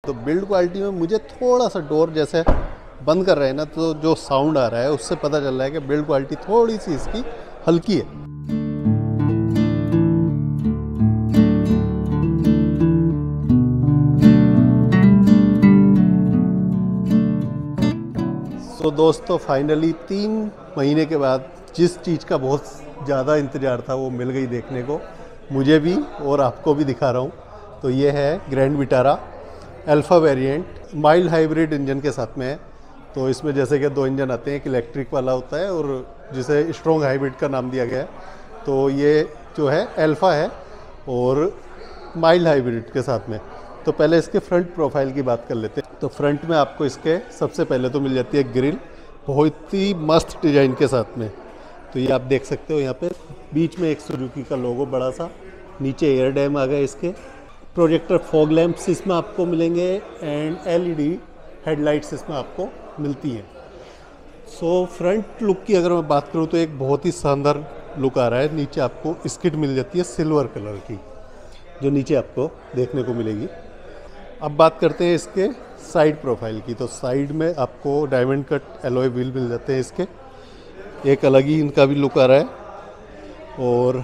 तो build quality में मुझे थोड़ा सा डोर जैसे बंद कर रहे हैं ना, तो जो साउंड आ रहा है उससे पता चल रहा है कि बिल्ड क्वालिटी थोड़ी सी इसकी हल्की है। तो दोस्तों फाइनली 3 महीने के बाद जिस चीज़ का बहुत ज़्यादा इंतज़ार था वो मिल गई देखने को, मुझे भी और आपको भी दिखा रहा हूँ। तो ये है Grand Vitara Alpha variant, mild hybrid engine के साथ में है। तो इसमें जैसे कि 2 इंजन आते हैं, एक इलेक्ट्रिक वाला होता है और जिसे स्ट्रॉन्ग हाइब्रिड का नाम दिया गया है। तो ये जो है अल्फ़ा है और माइल्ड हाइब्रिड के साथ में। तो पहले इसके फ्रंट प्रोफाइल की बात कर लेते हैं। तो फ्रंट में आपको इसके सबसे पहले तो मिल जाती है ग्रिल, बहुत ही मस्त डिज़ाइन के साथ में। तो ये आप देख सकते हो, यहाँ पे बीच में एक सुजुकी का लोगो बड़ा सा, नीचे एयर डैम आ गया इसके, प्रोजेक्टर फॉग लैंप्स इसमें आपको मिलेंगे एंड एलईडी हेडलाइट्स इसमें आपको मिलती हैं। सो फ्रंट लुक की अगर मैं बात करूँ तो एक बहुत ही शानदार लुक आ रहा है। नीचे आपको स्किड मिल जाती है सिल्वर कलर की, जो नीचे आपको देखने को मिलेगी। अब बात करते हैं इसके साइड प्रोफाइल की। तो साइड में आपको डायमंड कट एलॉय व्हील मिल जाते हैं इसके, एक अलग ही इनका भी लुक आ रहा है। और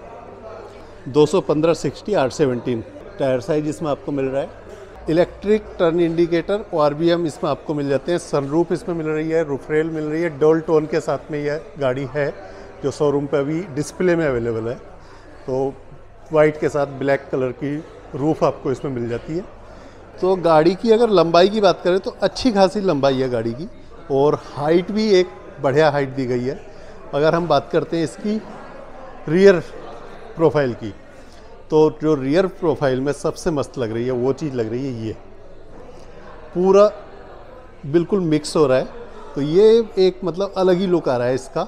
215 60 817 टायर साइज इसमें आपको मिल रहा है। इलेक्ट्रिक टर्न इंडिकेटर ORBM इसमें आपको मिल जाते हैं। सनरूफ इसमें मिल रही है, रूफ रेल मिल रही है। डोल टोन के साथ में यह गाड़ी है जो शोरूम पे अभी डिस्प्ले में अवेलेबल है। तो वाइट के साथ ब्लैक कलर की रूफ आपको इसमें मिल जाती है। तो गाड़ी की अगर लंबाई की बात करें तो अच्छी खासी लंबाई है गाड़ी की, और हाइट भी एक बढ़िया हाइट दी गई है। अगर हम बात करते हैं इसकी रियर प्रोफाइल की, तो जो रियर प्रोफाइल में सबसे मस्त लग रही है वो चीज़ लग रही है, ये पूरा बिल्कुल मिक्स हो रहा है। तो ये एक मतलब अलग ही लुक आ रहा है इसका।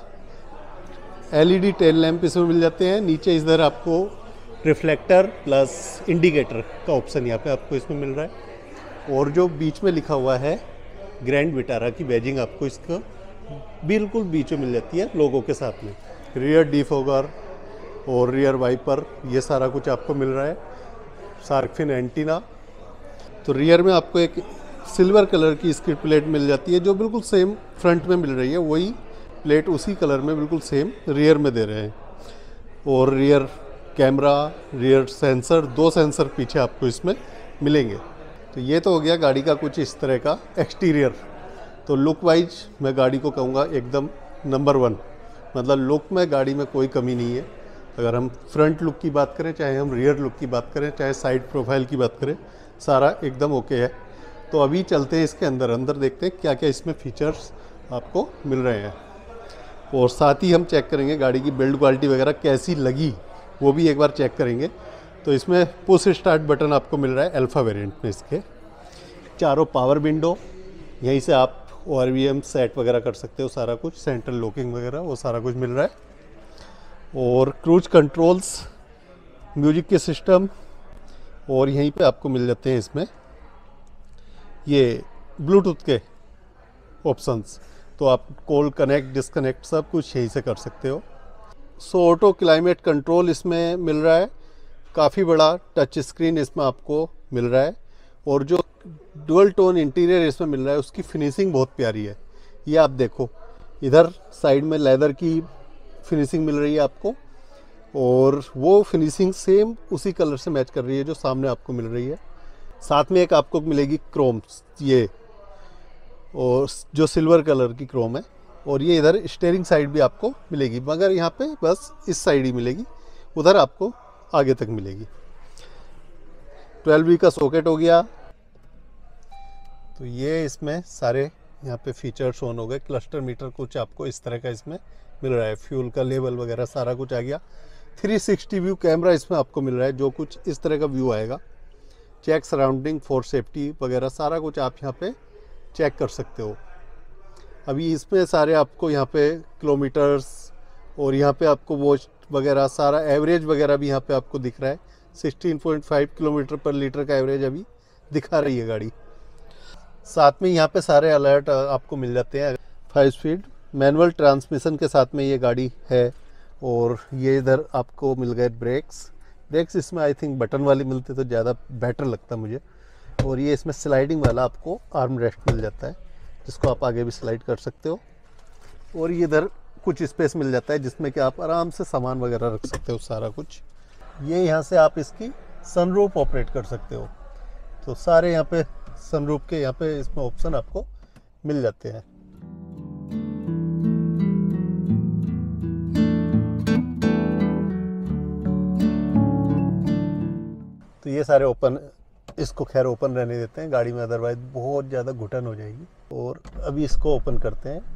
एलईडी टेल लैंप इसमें मिल जाते हैं। नीचे इधर आपको रिफ्लेक्टर प्लस इंडिकेटर का ऑप्शन यहाँ पे आपको इसमें मिल रहा है। और जो बीच में लिखा हुआ है ग्रैंड विटारा की बैजिंग आपको इसका बिल्कुल बीच में मिल जाती है लोगों के साथ में। रियर डिफॉगर और रियर वाइपर ये सारा कुछ आपको मिल रहा है। Shark fin antenna. तो रियर में आपको एक सिल्वर कलर की स्किड प्लेट मिल जाती है, जो बिल्कुल सेम फ्रंट में मिल रही है, वही प्लेट उसी कलर में बिल्कुल सेम रियर में दे रहे हैं। और rear camera, rear sensor, 2 sensor पीछे आपको इसमें मिलेंगे। तो ये तो हो गया गाड़ी का कुछ इस तरह का एक्सटीरियर। तो लुक वाइज मैं गाड़ी को कहूँगा एकदम नंबर 1, मतलब लुक में गाड़ी में कोई कमी नहीं है। अगर हम फ्रंट लुक की बात करें, चाहे हम रियर लुक की बात करें, चाहे साइड प्रोफाइल की बात करें, सारा एकदम ओके है। तो अभी चलते हैं इसके अंदर देखते हैं क्या क्या इसमें फीचर्स आपको मिल रहे हैं, और साथ ही हम चेक करेंगे गाड़ी की बिल्ड क्वालिटी वगैरह कैसी लगी, वो भी एक बार चेक करेंगे। तो इसमें पुश स्टार्ट बटन आपको मिल रहा है अल्फ़ा वेरिएंट में। इसके चारों पावर विंडो, यहीं से आप ORBM सेट वगैरह कर सकते हो, सारा कुछ सेंट्रल लॉकिंग वगैरह वो सारा कुछ मिल रहा है। और क्रूज कंट्रोल्स, म्यूजिक के सिस्टम, और यहीं पे आपको मिल जाते हैं इसमें ये ब्लूटूथ के ऑप्शंस। तो आप कॉल कनेक्ट डिस्कनेक्ट सब कुछ यहीं से कर सकते हो। सो ऑटो क्लाइमेट कंट्रोल इसमें मिल रहा है, काफ़ी बड़ा टच स्क्रीन इसमें आपको मिल रहा है। और जो डुअल टोन इंटीरियर इसमें मिल रहा है उसकी फिनिशिंग बहुत प्यारी है। ये आप देखो, इधर साइड में लेदर की फिनिशिंग मिल रही है आपको, और वो फिनिशिंग सेम उसी कलर से मैच कर रही है जो सामने आपको मिल रही है। साथ में एक आपको मिलेगी क्रोम, ये और जो सिल्वर कलर की क्रोम है। और ये इधर स्टीयरिंग साइड भी आपको मिलेगी, मगर यहाँ पे बस इस साइड ही मिलेगी, उधर आपको आगे तक मिलेगी। 12V का सॉकेट हो गया। तो ये इसमें सारे यहाँ पे फीचर्स ऑन हो गए। क्लस्टर मीटर कुछ आपको इस तरह का इसमें मिल रहा है, फ्यूल का लेवल वगैरह सारा कुछ आ गया। 360 व्यू कैमरा इसमें आपको मिल रहा है, जो कुछ इस तरह का व्यू आएगा। चेक सराउंडिंग फॉर सेफ्टी वगैरह सारा कुछ आप यहाँ पे चेक कर सकते हो। अभी इसमें सारे आपको यहाँ पे किलोमीटर्स, और यहाँ पे आपको वॉच वगैरह सारा एवरेज वगैरह भी यहाँ पे आपको दिख रहा है। 16.5 किलोमीटर पर लीटर का एवरेज अभी दिखा रही है गाड़ी। साथ में यहाँ पे सारे अलर्ट आपको मिल जाते हैं। 5 स्पीड मैनुअल ट्रांसमिशन के साथ में ये गाड़ी है। और ये इधर आपको मिल गए ब्रेक्स इसमें आई थिंक बटन वाली मिलते तो ज़्यादा बेटर लगता मुझे। और ये इसमें स्लाइडिंग वाला आपको आर्म रेस्ट मिल जाता है, जिसको आप आगे भी स्लाइड कर सकते हो। और ये इधर कुछ स्पेस मिल जाता है जिसमें कि आप आराम से सामान वगैरह रख सकते हो सारा कुछ। ये यहाँ से आप इसकी सनरूफ ऑपरेट कर सकते हो। तो सारे यहाँ पे सनरूफ के यहाँ पे इसमें ऑप्शन आपको मिल जाते हैं। तो ये सारे ओपन, इसको खैर ओपन रहने देते हैं गाड़ी में, अदरवाइज बहुत ज़्यादा घुटन हो जाएगी। और अभी इसको ओपन करते हैं।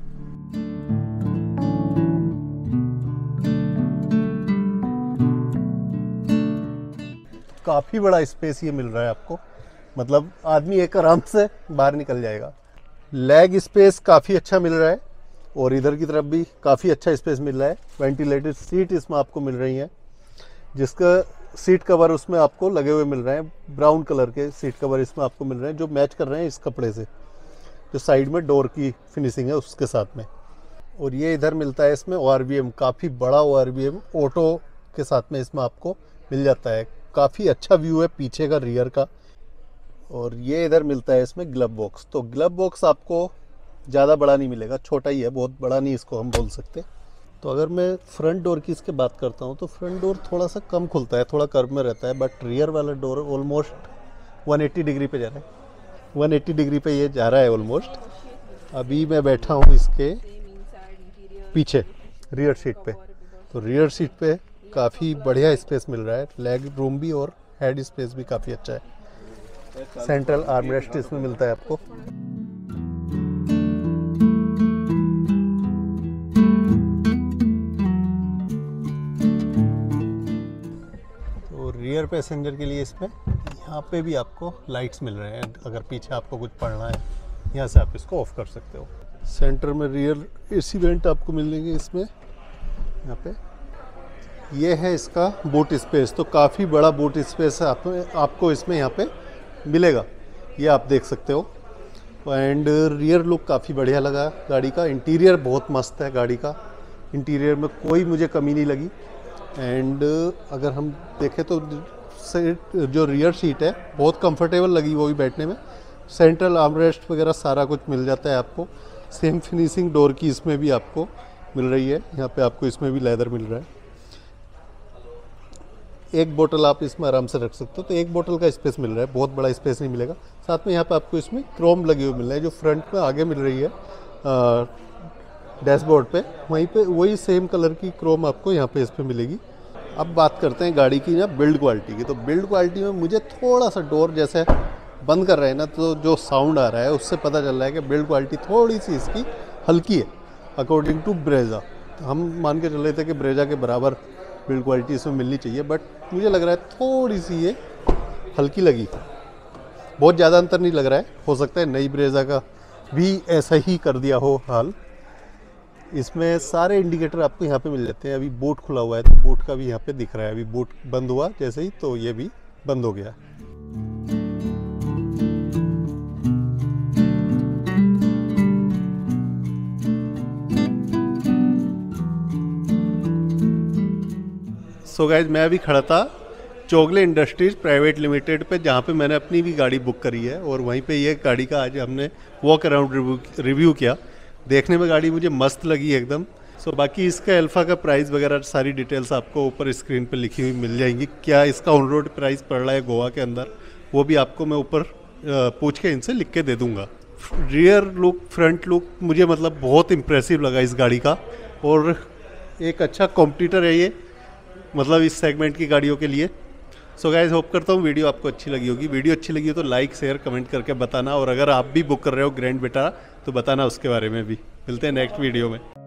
काफ़ी बड़ा स्पेस ये मिल रहा है आपको, मतलब आदमी एक आराम से बाहर निकल जाएगा। लेग स्पेस काफ़ी अच्छा मिल रहा है और इधर की तरफ भी काफ़ी अच्छा स्पेस मिल रहा है। वेंटिलेटेड सीट इसमें आपको मिल रही हैं, जिसका सीट कवर उसमें आपको लगे हुए मिल रहे हैं। ब्राउन कलर के सीट कवर इसमें आपको मिल रहे हैं, जो मैच कर रहे हैं इस कपड़े से, जो साइड में डोर की फिनिशिंग है उसके साथ में। और ये इधर मिलता है इसमें ORVM, काफ़ी बड़ा ORVM ऑटो के साथ में इसमें आपको मिल जाता है। काफ़ी अच्छा व्यू है पीछे का, रियर का। और ये इधर मिलता है इसमें ग्लव बॉक्स। तो ग्लव बॉक्स आपको ज़्यादा बड़ा नहीं मिलेगा, छोटा ही है, बहुत बड़ा नहीं इसको हम बोल सकते। तो अगर मैं फ्रंट डोर की इसके बात करता हूँ तो फ्रंट डोर थोड़ा सा कम खुलता है, थोड़ा कर्व में रहता है, बट रियर वाला डोर ऑलमोस्ट 180 डिग्री पे जा रहा है। 180 डिग्री पे ये जा रहा है ऑलमोस्ट। अभी मैं बैठा हूँ इसके पीछे रियर सीट पे। तो रियर सीट पे काफ़ी बढ़िया स्पेस मिल रहा है, लेग रूम भी और हेड स्पेस भी काफ़ी अच्छा है। सेंट्रल आर्म रेस्ट इसमें मिलता है आपको। रियर पैसेंजर के लिए इसमें यहाँ पे भी आपको लाइट्स मिल रहे हैं, अगर पीछे आपको कुछ पढ़ना है यहाँ से आप इसको ऑफ कर सकते हो। सेंटर में रियर AC वेंट आपको मिलेंगे इसमें। यहाँ पे ये है इसका बूट स्पेस, तो काफ़ी बड़ा बूट स्पेस आपको इसमें यहाँ पे मिलेगा, ये आप देख सकते हो। एंड रियर लुक काफ़ी बढ़िया लगा गाड़ी का। इंटीरियर बहुत मस्त है गाड़ी का, इंटीरियर में कोई मुझे कमी नहीं लगी। एंड अगर हम देखें तो जो रियर सीट है बहुत कंफर्टेबल लगी वो भी बैठने में। सेंट्रल आर्मरेस्ट वगैरह सारा कुछ मिल जाता है आपको। सेम फिनिशिंग डोर की इसमें भी आपको मिल रही है, यहाँ पे आपको इसमें भी लेदर मिल रहा है। एक बोतल आप इसमें आराम से रख सकते हो, तो एक बोतल का स्पेस मिल रहा है, बहुत बड़ा स्पेस नहीं मिलेगा। साथ में यहाँ पे आपको इसमें क्रोम लगे हुए मिल रहे हैं, जो फ्रंट में आगे मिल रही है डैशबोर्ड पे, वहीं पे वही सेम कलर की क्रोम आपको यहाँ पे इस पर मिलेगी। अब बात करते हैं गाड़ी की ना बिल्ड क्वालिटी की। तो बिल्ड क्वालिटी में मुझे थोड़ा सा डोर जैसे बंद कर रहे हैं ना, तो जो साउंड आ रहा है उससे पता चल रहा है कि बिल्ड क्वालिटी थोड़ी सी इसकी हल्की है अकॉर्डिंग टू ब्रेजा। हम मान के चल रहे थे कि ब्रेजा के बराबर बिल्ड क्वालिटी इसमें मिलनी चाहिए, बट मुझे लग रहा है थोड़ी सी ये हल्की लगी। बहुत ज़्यादा अंतर नहीं लग रहा है, हो सकता है नई ब्रेजा का भी ऐसा ही कर दिया हो हाल। इसमें सारे इंडिकेटर आपको यहाँ पे मिल जाते हैं। अभी बूट खुला हुआ है तो बूट का भी यहाँ पे दिख रहा है। अभी बूट बंद हुआ जैसे ही तो ये भी बंद हो गया। सो गाइज, मैं अभी खड़ा था चोगले इंडस्ट्रीज प्राइवेट लिमिटेड पे, जहाँ पे मैंने अपनी भी गाड़ी बुक करी है। और वहीं पे ये गाड़ी का आज हमने वॉक अराउंड रिव्यू किया। देखने में गाड़ी मुझे मस्त लगी एकदम। सो बाकी इसका अल्फा का प्राइस वगैरह सारी डिटेल्स आपको ऊपर स्क्रीन पे लिखी हुई मिल जाएंगी। क्या इसका ऑन रोड प्राइस पड़ रहा है गोवा के अंदर, वो भी आपको मैं ऊपर पूछ के इनसे लिख के दे दूंगा। रियर लुक, फ्रंट लुक मुझे मतलब बहुत इम्प्रेसिव लगा इस गाड़ी का, और एक अच्छा कॉम्पिटिटर है ये, मतलब इस सेगमेंट की गाड़ियों के लिए। सो गाइज, होप करता हूँ वीडियो आपको अच्छी लगी होगी। वीडियो अच्छी लगी हो तो लाइक शेयर कमेंट करके बताना, और अगर आप भी बुक कर रहे हो ग्रैंड विटारा तो बताना उसके बारे में भी। मिलते हैं नेक्स्ट वीडियो में।